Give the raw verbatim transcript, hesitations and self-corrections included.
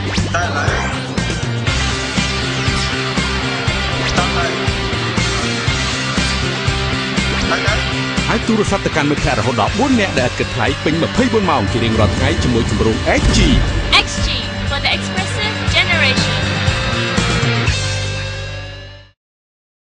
តែឡើយហើយទូរស័ព្ទទៅកាន់មិត្តភ័ក្តិរហូតដល់bốnនាក់ដែលគិតថ្លៃពេញtwenty-fourម៉ោងជារៀងរាល់ថ្ងៃជាមួយគម្រោង X G X G for the expressive generation